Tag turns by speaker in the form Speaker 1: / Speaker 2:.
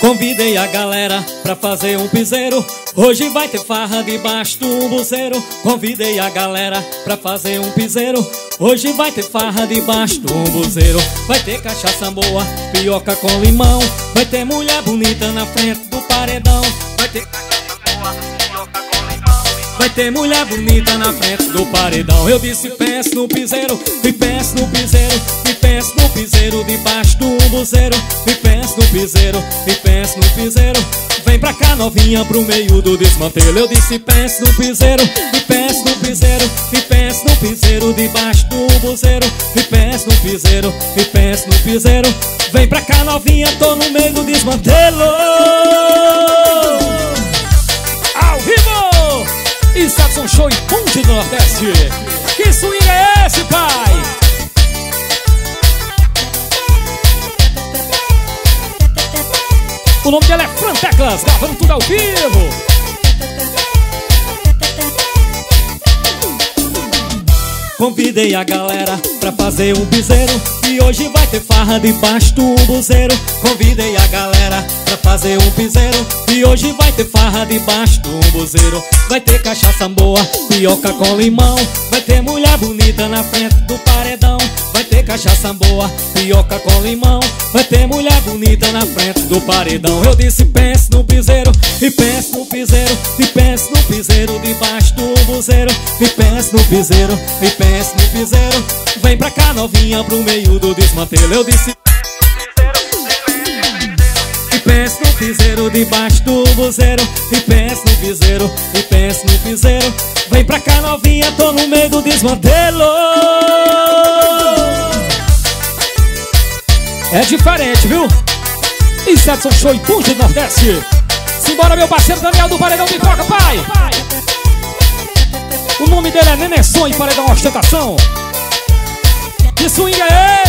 Speaker 1: Convidei a galera pra fazer um piseiro. Hoje vai ter farra debaixo do buzeiro. Convidei a galera pra fazer um piseiro. Hoje vai ter farra debaixo do buzeiro. Vai ter cachaça boa, pioca com limão. Vai ter mulher bonita na frente do paredão. Vai ter cachaça boa, pioca com limão. Vai ter mulher bonita na frente do paredão. Eu disse pense no piseiro, e pense no piseiro, e pense no piseiro debaixo do buzeiro. E pense no piseiro, e pense no piseiro. Vem pra cá novinha pro meio do desmantelo. Eu disse pense no piseiro, e pense no piseiro, e pense no piseiro debaixo do buzeiro. E pense no piseiro, e pense no piseiro. Vem pra cá novinha, tô no meio do desmantelo. Ao vivo! E Saxon Show e Ponte do Nordeste. Que swing é esse, pai? O nome dela é Fran Teclas, gravando tudo ao vivo. Convidei a galera pra fazer um piseiro. E hoje vai ter farra debaixo do buzeiro. Convidei a galera pra fazer um piseiro. E hoje vai ter farra debaixo do buzeiro. Vai ter cachaça boa, pioca com limão. Vai ter mulher bonita na frente do paredão. Vai ter cachaça boa, pioca com limão. Vai ter mulher bonita na frente do paredão. Eu disse pense no piseiro, e pense no piseiro, e pense no piseiro debaixo do buzeiro. E pense no piseiro, e pense no piseiro. Vem pra cá novinha pro meio do desmantelo. Eu disse e pense no piseiro debaixo do buzeiro. E pense no piseiro, e pense no piseiro. Vem pra cá novinha, tô no meio do desmantelo. É diferente, viu? E Saxon Show e Ponte do Nordeste. Simbora meu parceiro Daniel do Paredão Pipoca, pai. O nome dele é Nenesson e Paredão Ostentação. Que swing é